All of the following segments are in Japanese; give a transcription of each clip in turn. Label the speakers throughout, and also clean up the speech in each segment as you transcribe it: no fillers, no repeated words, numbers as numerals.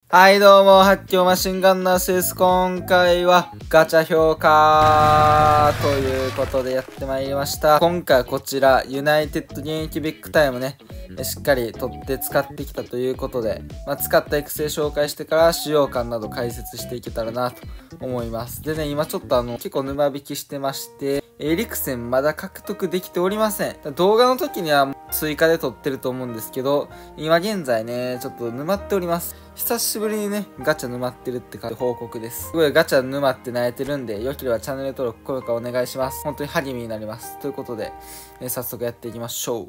Speaker 1: はいどうも、発狂マシンガンナースです。今回はガチャ評価ということでやってまいりました。今回はこちら、ユナイテッド現役ビッグタイムね、しっかり取って使ってきたということで、使った育成紹介してから使用感など解説していけたらなと思います。でね、今ちょっと結構沼引きしてまして、エリクセンまだ獲得できておりません。動画の時には追加で撮ってると思うんですけど、今現在ね、ちょっと沼っております。久しぶりにね、ガチャ沼ってるって報告です。すごいガチャ沼って慣れてるんで、良ければチャンネル登録、高評価お願いします。本当に励みになります。ということで、早速やっていきましょう。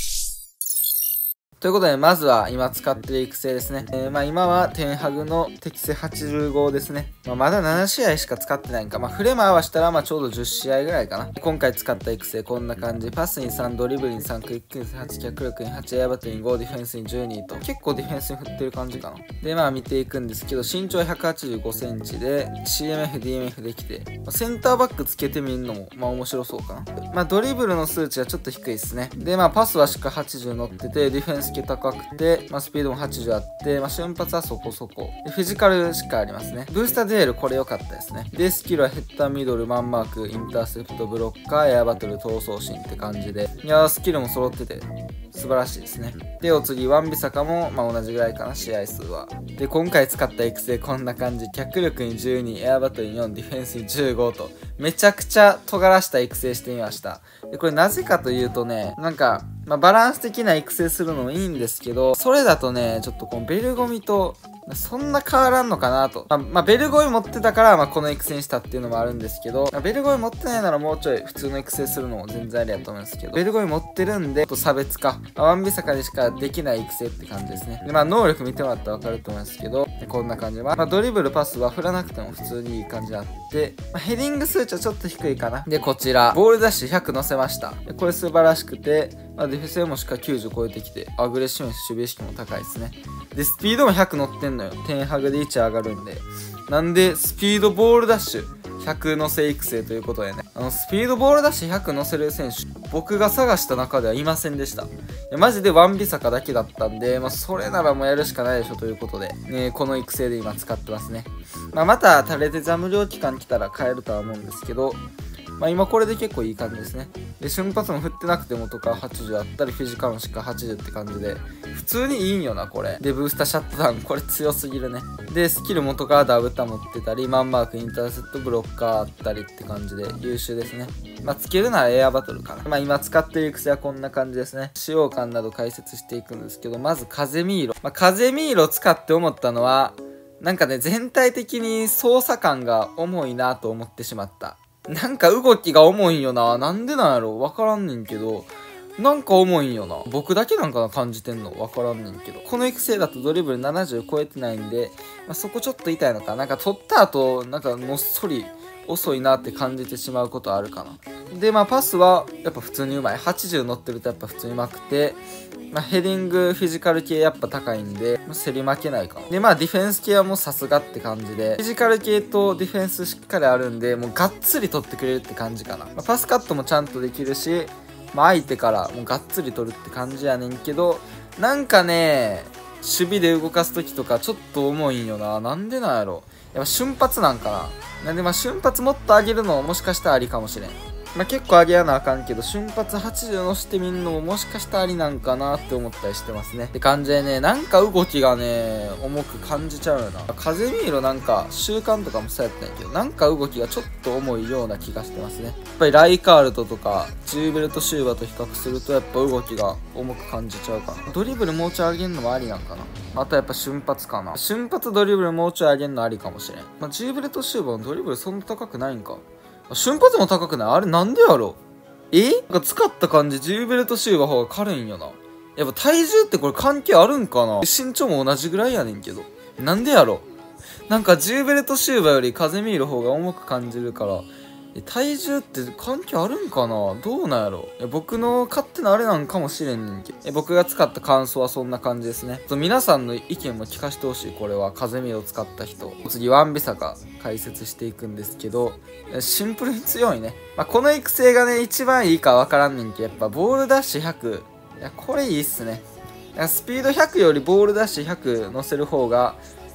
Speaker 1: ということで、まずは今使ってる育成ですね。今はテンハグの適正85ですね。まだ7試合しか使ってないんか。フレも合わしたらちょうど10試合ぐらいかな。今回使った育成こんな感じ。パスに3、ドリブルに3、クイックに8、脚力に8、エアバトルに5、ディフェンスに12と。結構ディフェンスに振ってる感じかな。で、見ていくんですけど、身長185センチで CMF、DMF できて、センターバックつけてみんのも面白そうかな。ドリブルの数値はちょっと低いですね。で、パスはしっかり80乗ってて、ディフェンス高くて、スピードも80あって、瞬発はそこそこ。フィジカルしっかりありますね。ブースターデュエルこれ良かったですね。で、スキルはヘッダー、ミドル、マンマーク、インターセプト、ブロッカー、エアバトル、闘争心って感じで。いやー、スキルも揃ってて、素晴らしいですね。で、お次、ワンビサカも、同じぐらいかな、試合数は。で、今回使った育成こんな感じ。脚力に12、エアバトルに4、ディフェンスに15と、めちゃくちゃ尖らした育成してみました。で、これなぜかというとね、バランス的な育成するのもいいんですけど、それだとね、ちょっとこのベルゴミと、そんな変わらんのかなと。ベルゴミ持ってたから、この育成にしたっていうのもあるんですけど、ベルゴミ持ってないならもうちょい普通の育成するのも全然ありやと思うんですけど、ベルゴミ持ってるんで、差別化。ワンビサカでしかできない育成って感じですね。で、能力見てもらったらわかると思うんですけど、こんな感じ。ドリブル、パスは振らなくても普通にいい感じあって、ヘディング数値はちょっと低いかな。で、こちら、ボールダッシュ100乗せました。これ素晴らしくて、ディフェンスもしっかり90超えてきて、アグレッシブに守備意識も高いですね。で、スピードも100乗ってんのよ。テンハグで1上がるんで。なんで、スピードボールダッシュ100乗せ育成ということでね。スピードボールダッシュ100乗せる選手、僕が探した中ではいませんでした。マジでワンビサカだけだったんで、それならもうやるしかないでしょということで、この育成で今使ってますね。また、タレテザ無料期間来たら買えるとは思うんですけど、今これで結構いい感じですね。で、瞬発も振ってなくてもとか80あったり、フィジカルもしっかり80って感じで、普通にいいんよな、これ。で、ブースターシャットダウン、これ強すぎるね。で、スキル元からダブタ持ってたり、マンマーク、インターセット、ブロッカーあったりって感じで優秀ですね。つけるならエアバトルかな。今使ってる育成はこんな感じですね。使用感など解説していくんですけど、まずカゼミーロ。カゼミーロ使って思ったのは、全体的に操作感が重いなと思ってしまった。動きが重いんよな。なんでなんやろわからんねんけど。重いんよな。僕だけなんかな感じてんのわからんねんけど。この育成だとドリブル70超えてないんで、そこちょっと痛いのか。取った後、もっそり遅いなって感じてしまうことあるかな。で、パスはやっぱ普通にうまい。80乗ってるとやっぱ普通にうまくて、ヘディング、フィジカル系やっぱ高いんで、競り負けないかな。で、ディフェンス系はもうさすがって感じで、フィジカル系とディフェンスしっかりあるんで、もうがっつり取ってくれるって感じかな。パスカットもちゃんとできるし、相手からもうがっつり取るって感じやねんけど、守備で動かす時とかちょっと重いんよな。なんでなんやろ。やっぱ瞬発なんかな。なんで瞬発もっと上げるのももしかしたらありかもしれん。結構上げやなあかんけど、瞬発80乗してみんのももしかしたらありなんかなって思ったりしてますね。って感じでね、動きがね、重く感じちゃうよな。カゼミーロ習慣とかもそうやったんやけど、動きがちょっと重いような気がしてますね。やっぱりライカールトとか、ジューベルトシューバと比較するとやっぱ動きが重く感じちゃうかな。ドリブルもうちょい上げんのもありなんかな。あとやっぱ瞬発かな。瞬発ドリブルもうちょい上げんのありかもしれん。ジューベルトシューバのドリブルそんな高くないんか。瞬発も高くないあれなんでやろ使った感じ、ジューベルトシューバー方が軽いんよな。やっぱ体重ってこれ関係あるんかな。身長も同じぐらいやねんけど。なんでやろジューベルトシューバーよりカゼミーロ方が重く感じるから、体重って関係あるんかな。どうなんやろ。僕の勝手なあれなんかもしれんねんけど。僕が使った感想はそんな感じですね。皆さんの意見も聞かせてほしい。これは風見を使った人。次ワンビサカ解説していくんですけど、シンプルに強いね。この育成がね、一番いいかわからんねんけど、やっぱボールダッシュ100。これいいっすね。スピード100よりボールダッシュ100乗せる方が、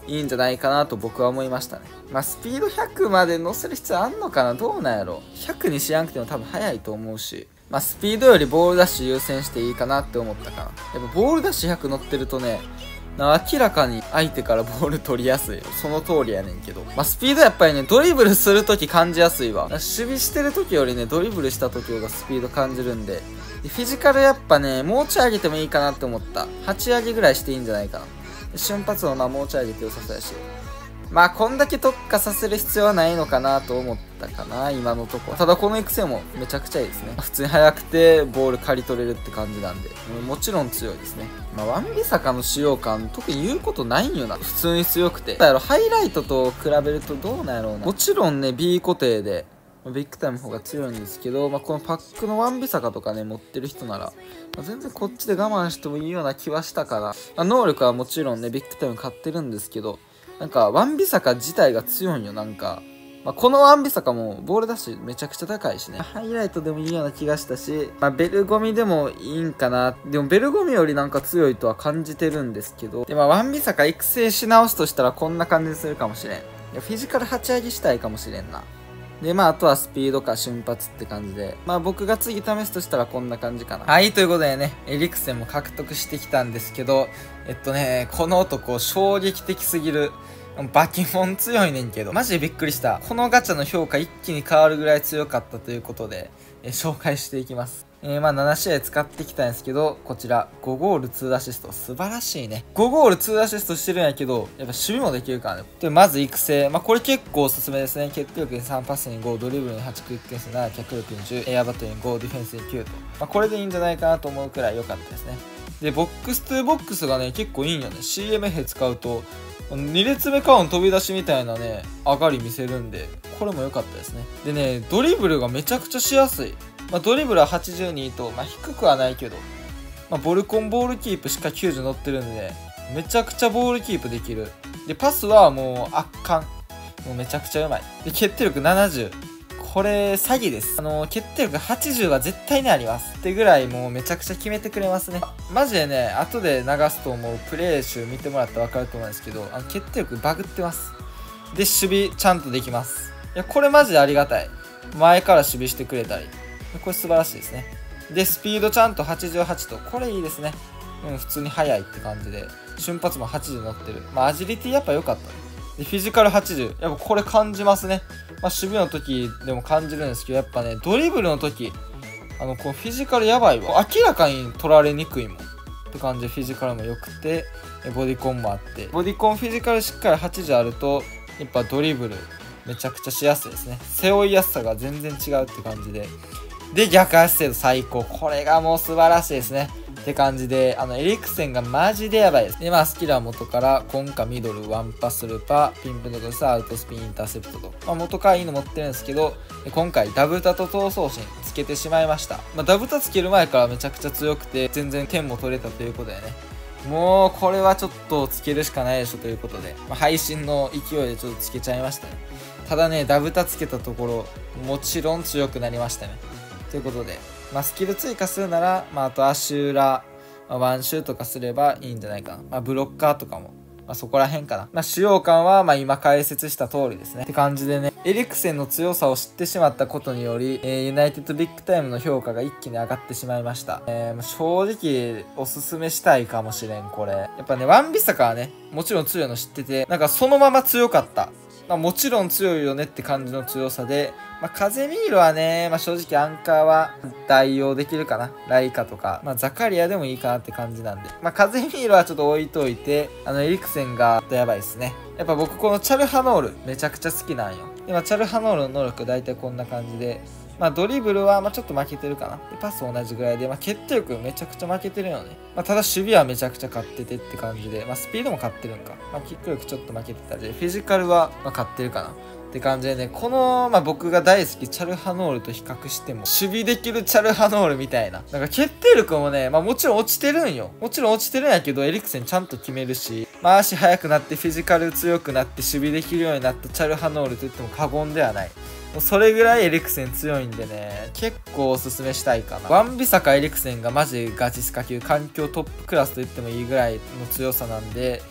Speaker 1: いいんじゃないかなと僕は思いましたね。まあスピード100まで乗せる必要あんのかな、どうなんやろ。100にしやんくても多分速いと思うし、まあスピードよりボールダッシュ優先していいかなって思ったかな。やっぱボールダッシュ100乗ってるとね、明らかに相手からボール取りやすい。その通りやねんけど。まあ、スピードやっぱりね、ドリブルするとき感じやすいわ。守備してるときよりね、ドリブルしたときがスピード感じるんで。で、フィジカルやっぱね、もうちょい上げてもいいかなって思った。8上げぐらいしていいんじゃないかな。瞬発もまあもうちょい上げて良さそうやし。まあ、こんだけ特化させる必要はないのかなと思ったかな、今のとこ。ただこの育成もめちゃくちゃいいですね。普通に速くてボール刈り取れるって感じなんで、もちろん強いですね。まあ、ワンビサカの使用感、特に言うことないんよな。普通に強くて。だろ、ハイライトと比べるとどうなんやろうな。もちろんね、B 固定で、ビッグタイムの方が強いんですけど、まあ、このパックのワンビサカとかね、持ってる人なら、まあ、全然こっちで我慢してもいいような気はしたから、まあ、能力はもちろんね、ビッグタイム買ってるんですけど、なんか、ワンビサカ自体が強いんよ、なんか。まあ、このワンビサカも、ボールダッシュめちゃくちゃ高いしね。ハイライトでもいいような気がしたし、まあ、ベルゴミでもいいんかな。でも、ベルゴミよりなんか強いとは感じてるんですけど、で、まあ、ワンビサカ育成し直すとしたらこんな感じにするかもしれん。いや、フィジカル8上げしたいかもしれんな。で、まあ、あとはスピードか瞬発って感じで。まあ、僕が次試すとしたらこんな感じかな。はい、ということでね、エリクセンも獲得してきたんですけど、この男、衝撃的すぎる。バキモン強いねんけど、マジでびっくりした。このガチャの評価一気に変わるぐらい強かったということで、紹介していきます。まあ7試合使ってきたんですけど、こちら、5ゴール2アシスト。素晴らしいね。5ゴール2アシストしてるんやけど、やっぱ守備もできるからね。で、まず育成。まあこれ結構おすすめですね。決定力に3、パスに5、ドリブルに8、クイックに7、脚力に10、エアバトルに5、ディフェンスに9と。まあこれでいいんじゃないかなと思うくらい良かったですね。で、ボックス2ボックスがね、結構いいんよね。CM 兵使うと、2列目からの飛び出しみたいなね、上がり見せるんで、これも良かったですね。でね、ドリブルがめちゃくちゃしやすい。まあ、ドリブルは82と、まあ、低くはないけど、まあ、ボルコンボールキープしっかり90乗ってるんで、めちゃくちゃボールキープできる。で、パスはもう圧巻。もうめちゃくちゃうまい。で、決定力70。これ、詐欺です。決定力80は絶対にあります。ってぐらいもうめちゃくちゃ決めてくれますね。マジでね、後で流すと思うプレイ集見てもらったら分かると思うんですけど、決定力バグってます。で、守備ちゃんとできます。いや、これマジでありがたい。前から守備してくれたり。これ素晴らしいですね。で、スピードちゃんと88と、これいいですね。普通に速いって感じで、瞬発も80乗ってる。まあ、アジリティやっぱ良かったね。で、フィジカル80。やっぱこれ感じますね。まあ、守備の時でも感じるんですけど、やっぱね、ドリブルの時、このフィジカルやばいわ。明らかに取られにくいもん。って感じでフィジカルも良くて、ボディコンもあって。ボディコンフィジカルしっかり80あると、やっぱドリブルめちゃくちゃしやすいですね。背負いやすさが全然違うって感じで。で、逆足精度最高。これがもう素晴らしいですね。って感じで、エリクセンがマジでやばいです。で、まあ、スキルは元から、コンカ、ミドル、ワンパス、ルパ、ピンプのドス、アウトスピン、インターセプトと。まあ、元からいいの持ってるんですけど、今回、ダブタと闘争心つけてしまいました。まあ、ダブタつける前からめちゃくちゃ強くて、全然点も取れたということでね。もう、これはちょっとつけるしかないでしょということで、まあ、配信の勢いでちょっとつけちゃいましたね。ただね、ダブタつけたところ、もちろん強くなりましたね。ということで、まあ、スキル追加するなら、まあ、あとアシュラ、まあ、ワンシューとかすればいいんじゃないかな。まあ、ブロッカーとかも、まあ、そこら辺かな。まあ、使用感は、まあ、今解説した通りですね。って感じでね、エリクセンの強さを知ってしまったことにより、ユナイテッドビッグタイムの評価が一気に上がってしまいました。正直、おすすめしたいかもしれん、これ。やっぱね、ワンビサカはね、もちろん強いの知ってて、なんかそのまま強かった。まあ、もちろん強いよねって感じの強さで、まあ、カゼミーロはね、まあ、正直アンカーは代用できるかな。ライカとか、まあ、ザカリアでもいいかなって感じなんで。まあ、カゼミーロはちょっと置いといて、エリクセンがやばいですね。やっぱ僕このチャルハノールめちゃくちゃ好きなんよ。今チャルハノールの能力大体こんな感じで、まあドリブルはまあちょっと負けてるかな。で、パス同じぐらいで、まあ決定力めちゃくちゃ負けてるよね。まあただ守備はめちゃくちゃ勝っててって感じで、まあスピードも勝ってるんか。まあキック力ちょっと負けてたで、フィジカルはまあ勝ってるかな。って感じでね、この、まあ、僕が大好きチャルハノールと比較しても、守備できるチャルハノールみたいな。なんか決定力もね、まあもちろん落ちてるんよ。もちろん落ちてるんやけど、エリクセンちゃんと決めるし、まあ足速くなってフィジカル強くなって守備できるようになったチャルハノールと言っても過言ではない。もうそれぐらいエリクセン強いんでね、結構おすすめしたいかな。ワンビサカエリクセンがマジガチスカ級、環境トップクラスと言ってもいいぐらいの強さなんで、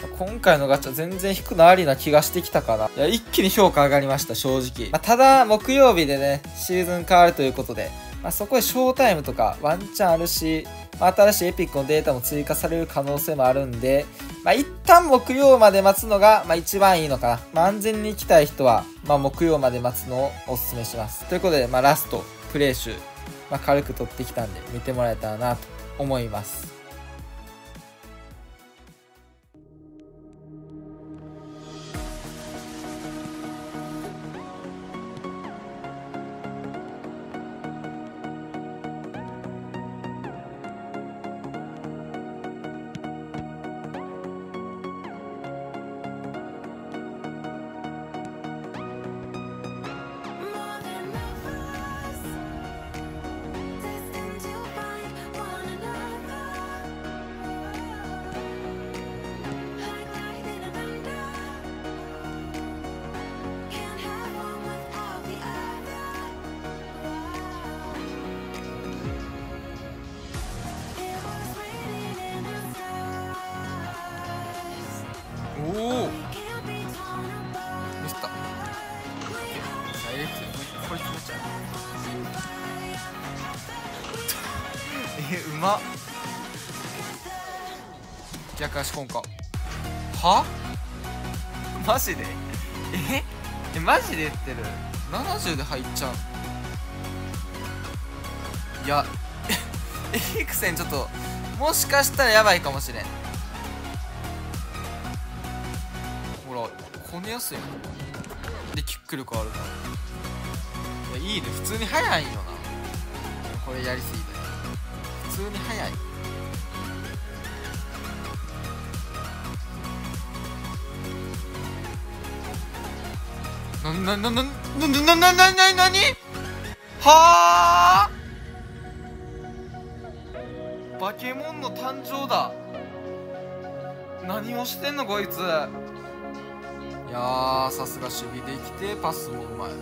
Speaker 1: 今回のガチャ全然引くのありな気がしてきたから、いや、一気に評価上がりました、正直。ただ、木曜日でね、シーズン変わるということで、そこでショータイムとかワンチャンあるし、新しいエピックのデータも追加される可能性もあるんで、一旦木曜まで待つのが、一番いいのかな。安全に行きたい人は、木曜まで待つのをお勧めします。ということで、ラスト、プレイ集、軽く取ってきたんで、見てもらえたらなと思います。おおミスった。ダイレクトでこれ決めちゃううまっ。逆足コンカはマジでマジで言ってる。70で入っちゃう。いやエリクセンちょっともしかしたらやばいかもしれん。ほらこねやすいのでキック力あるから。いやいいね、普通に速いよな。これやりすぎた。普通に速い。なにはあバケモンの誕生だ。何をしてんのこいつ。いやーさすが守備できてパスもうまい。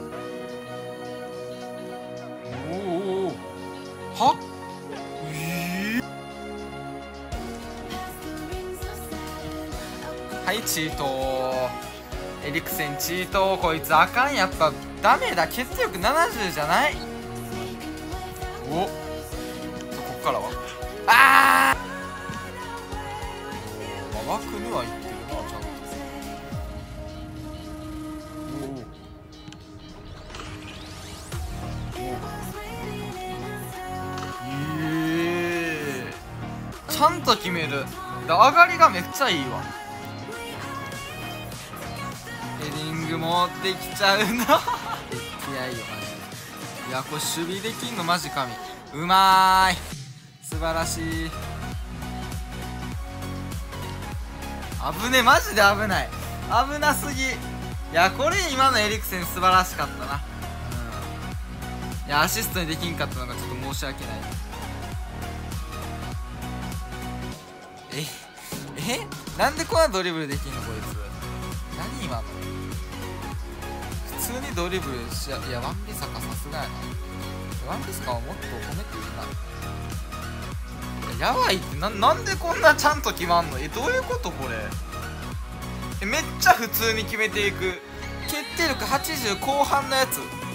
Speaker 1: おおははいチートー。エリクセンチートー。こいつあかん。やっぱダメだ。血力70じゃない。おっこっからはあー枠にはいってるなちゃんと。ちゃんと決める。上がりがめっちゃいいわ。ヘディングもできちゃうな気合いよマジで。いやこれ守備できんのマジ神。うまーい素晴らしい。危ねマジで危ない。危なすぎ。いやこれ今のエリクセン素晴らしかったな。いやアシストにできんかったのがちょっと申し訳ない。なんでこんなドリブルできんのこいつ。何今の普通にドリブルしいやワンピサカさすがやな。ワンピサカはもっと褒めていいな。やばいって。なんでこんなちゃんと決まんの。どういうことこれ。めっちゃ普通に決めていく。決定力80後半のやつ